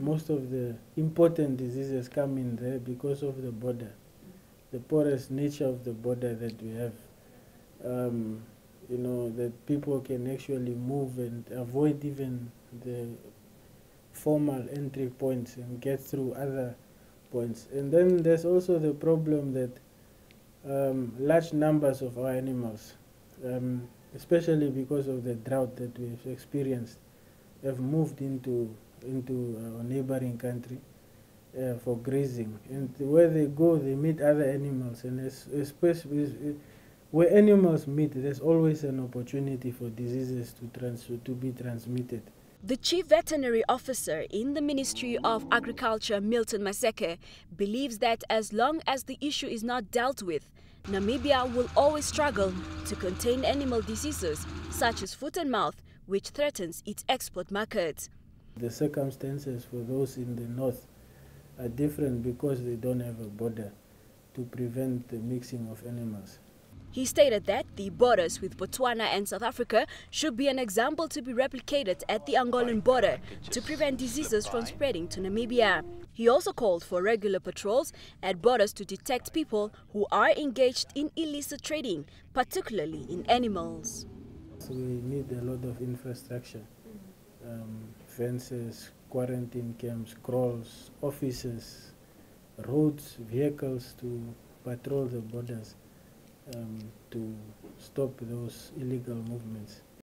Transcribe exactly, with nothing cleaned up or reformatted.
most of the important diseases come in there because of the border, the porous nature of the border that we have. Um, you know, that people can actually move and avoid even the formal entry points and get through other points. And then there's also the problem that um, large numbers of our animals, um, especially because of the drought that we've experienced, have moved into into our neighboring country uh, for grazing. And where they go, they meet other animals, and especially where animals meet, there's always an opportunity for diseases to trans to be transmitted. The Chief Veterinary Officer in the Ministry of Agriculture, Milton Maseke, believes that as long as the issue is not dealt with, Namibia will always struggle to contain animal diseases such as foot and mouth, which threatens its export market. The circumstances for those in the north are different because they don't have a border to prevent the mixing of animals. He stated that the borders with Botswana and South Africa should be an example to be replicated at the Angolan border to prevent diseases from spreading to Namibia. He also called for regular patrols at borders to detect people who are engaged in illicit trading, particularly in animals. So we need a lot of infrastructure, um, fences, quarantine camps, crawls, offices, roads, vehicles to patrol the borders. Um, to stop those illegal movements.